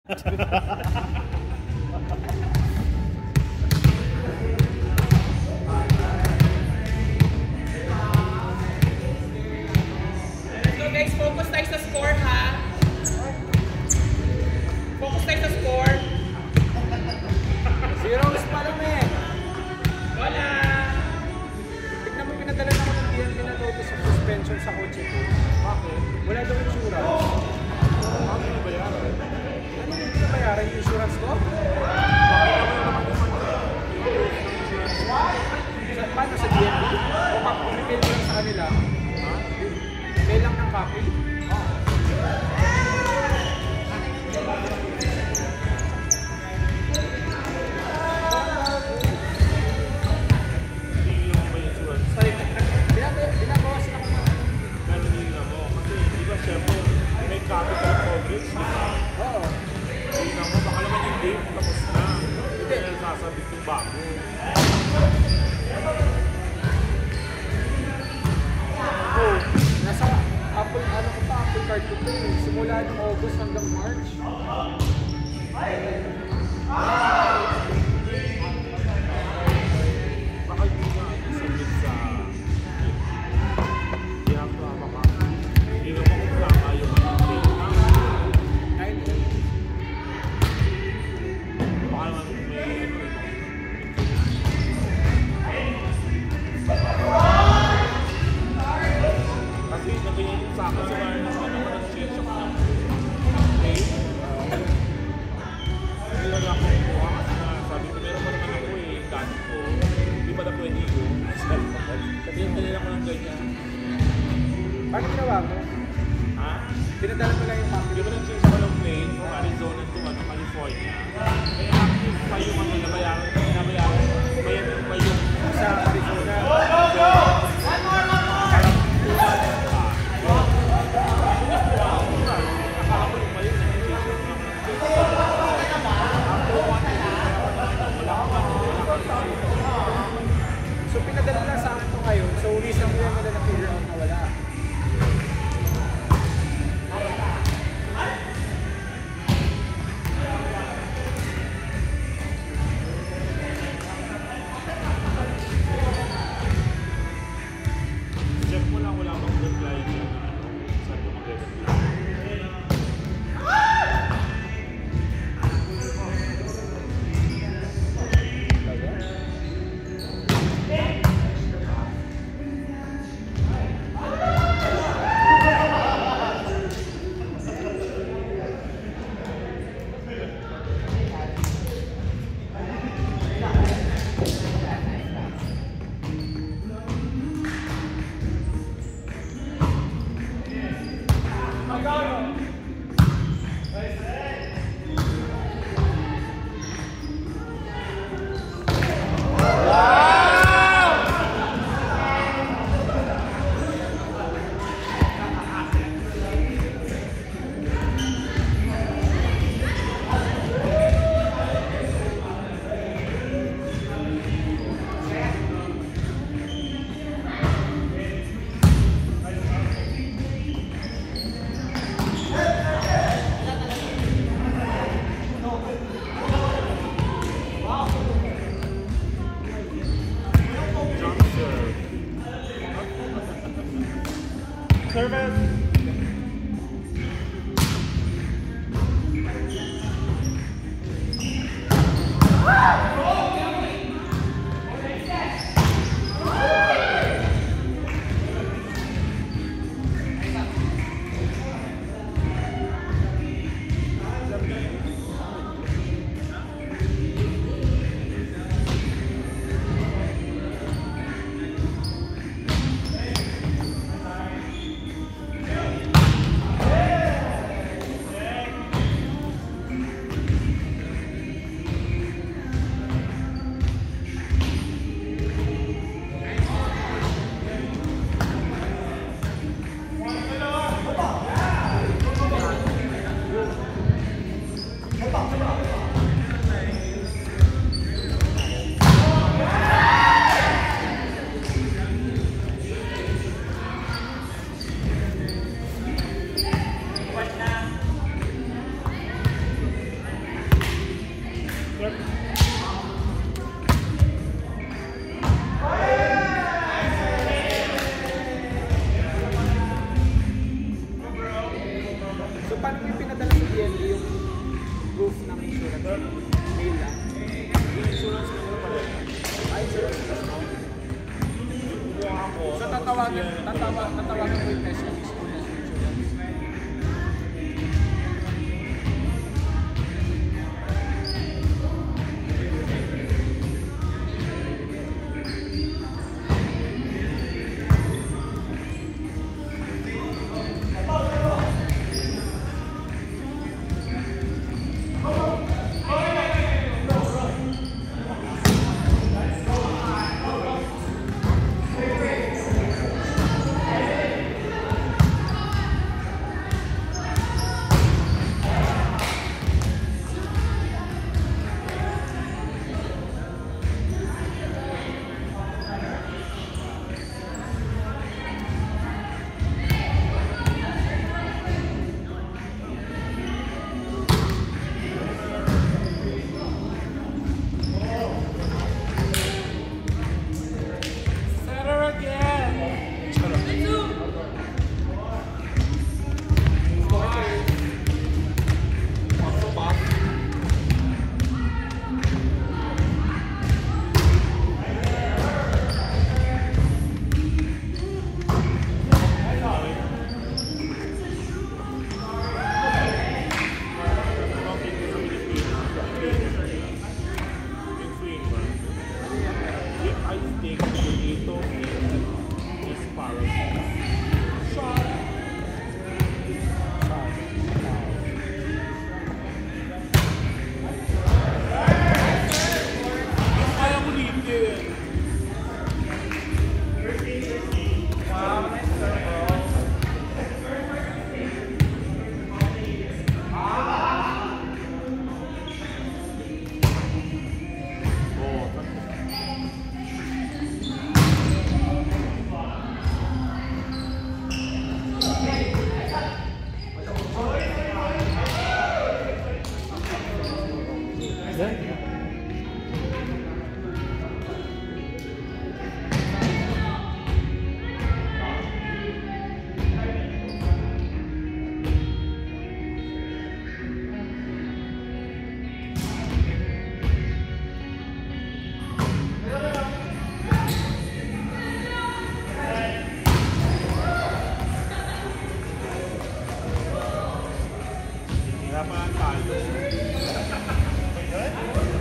So guys, focus tayo sa score ha. Focus tayo sa score. Zeros pa lang eh. Wala. Tignan mo, pinadala naman ng DNP na notice of suspension sa kotse ko. Bakit? Wala daw insurance. Bakit yung bayaran? Ano yung pinabayaran yung insurance ko? Paano sa DNP? O pag-mail lang sa kanila? Ha? Mail lang ng copy? Capital coverage, di ba? Oo. Tingnan mo, baka naman yung date tapos na. Hindi na sasabit yung bago. Oh, nasa Apple, ano ko pa, Apple Card ko ito eh. Simula ng August hanggang March. Baka hindi na isabit sa hindi ang tama ka. Hindi naman kung tama yung date na. Baka naman kasi nabigyan yung sa akin sa mga nag-change ako ng date. Hindi na lang ako kuha kasi nga sabi ko meron pa naman ako eh, dati ko. Hindi pa na pwede yun. Sabihin ko nila ko ng ganyan. Paano ginawa mo? Ha? Pinadala mo lang yung copy. Hindi ko nag-change ako ng plane from Arizona to California. Kaya active pa yung ano nabayaran. Bayaran pa yung Sa Arizona. So pinadala lang sa akin ito ngayon. So recently lang nila na-figure out na wala. check mo lang wala bang reply niya na ano, saan ko mag-reply. Service! Mail lang. Yung insurance ko pala. Ay, sir. Kumuha ako. So, tatawagan ko yung specialist ko na insurance. Hirapan tayo.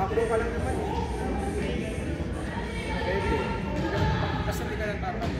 Macro ka lang naman eh. Pwede. Basta hindi ka lang papalo.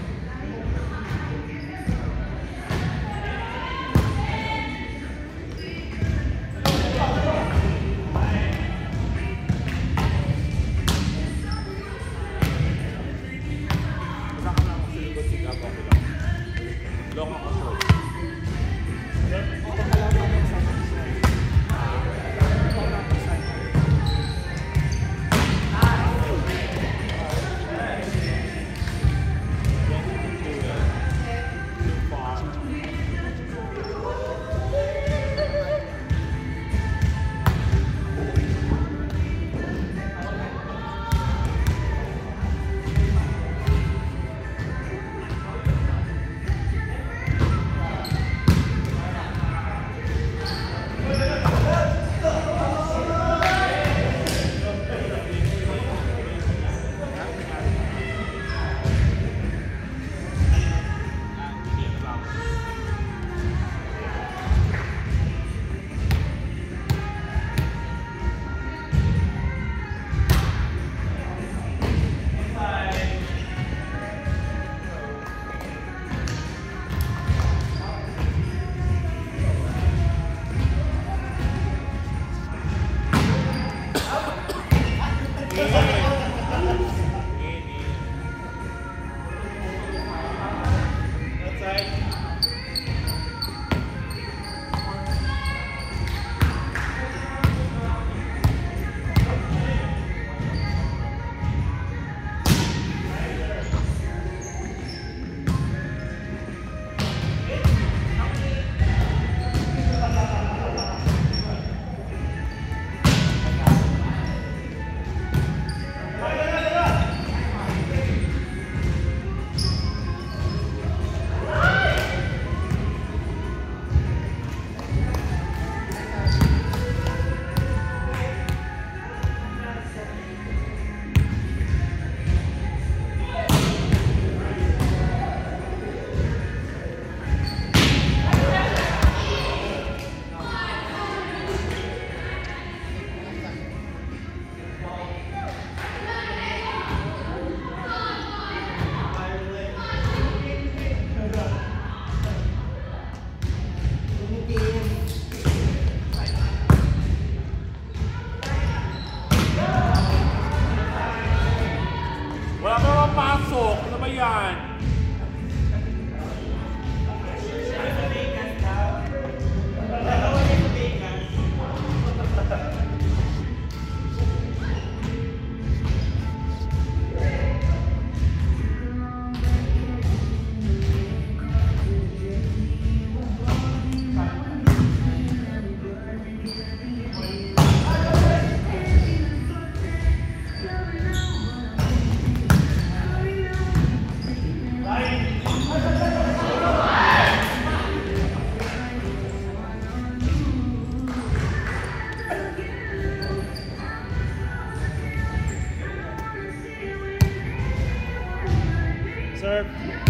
Serve.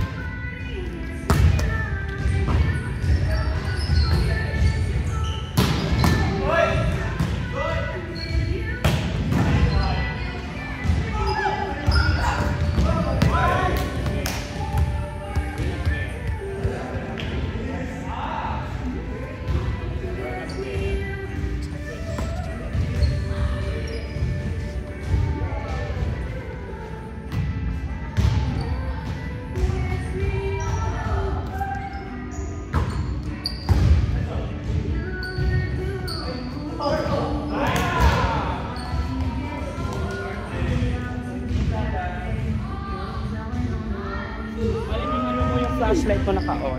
Flashlight ko naka-on.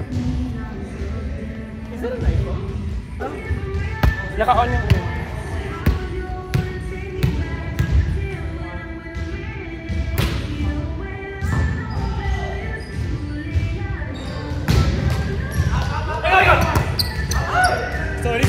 Is that an iPhone? Naka-on yung Sorry.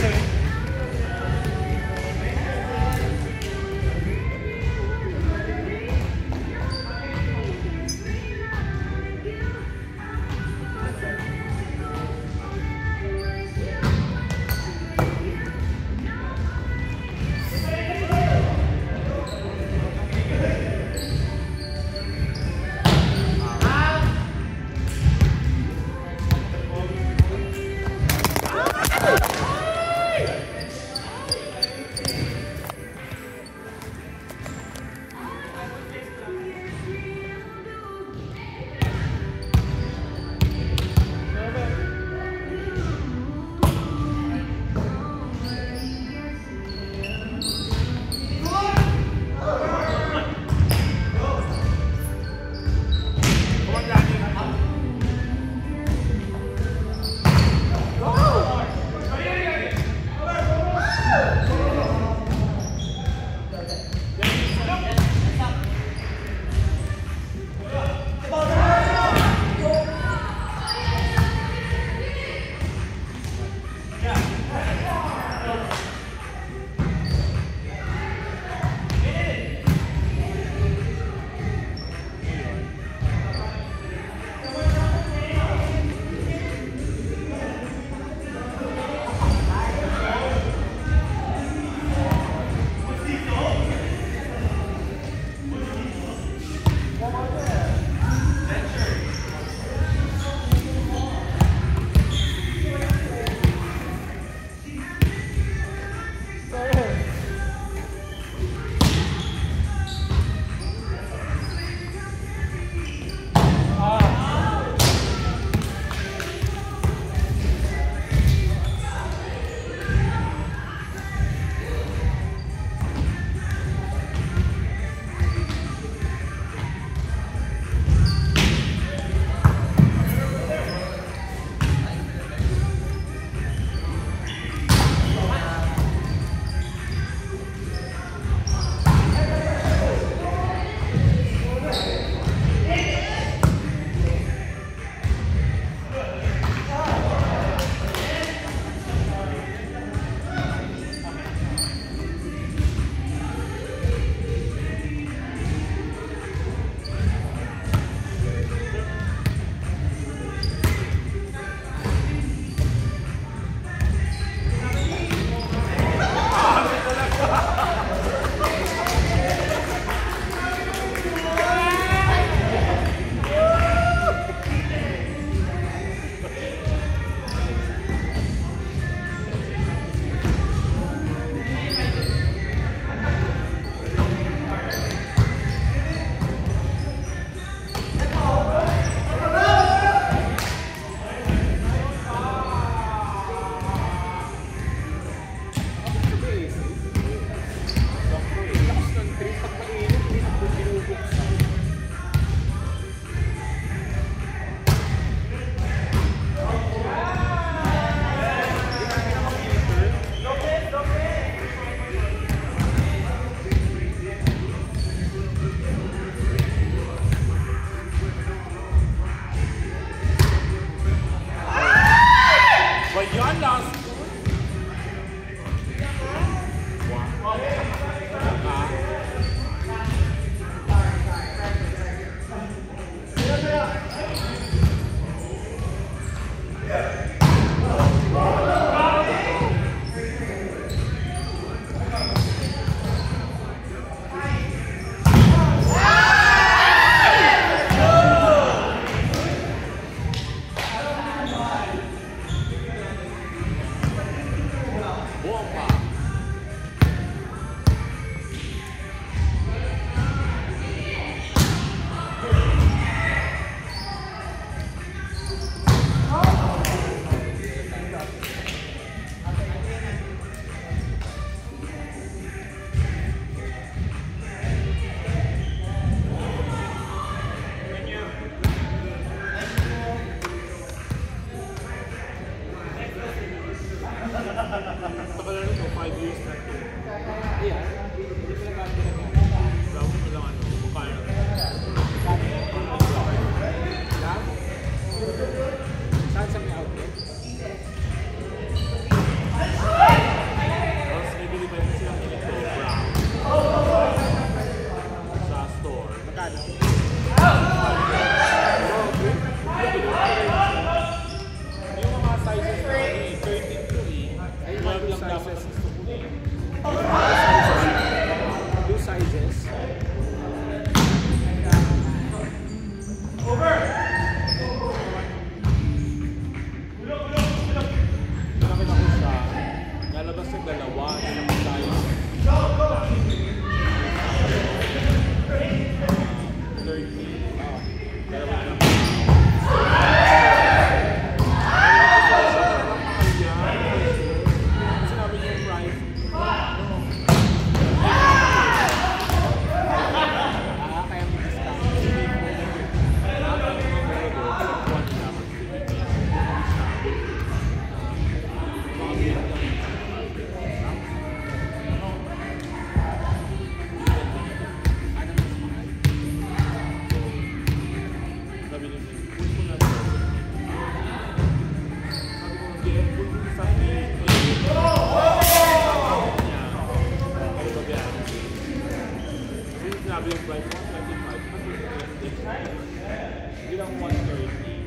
sinabi yung price 125, pati 20. Hindi lang 130.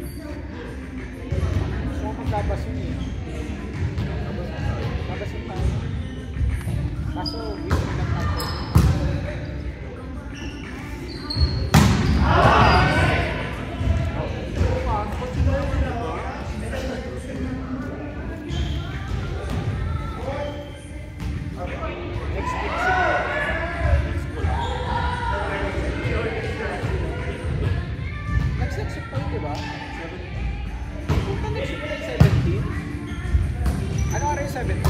So, magkabas yun eh. Magkabas yun tayo. Kaso, winning lang natin. Next week siguro. Next week pa yun, di ba? Punta next week 17? Ano oras yung 17?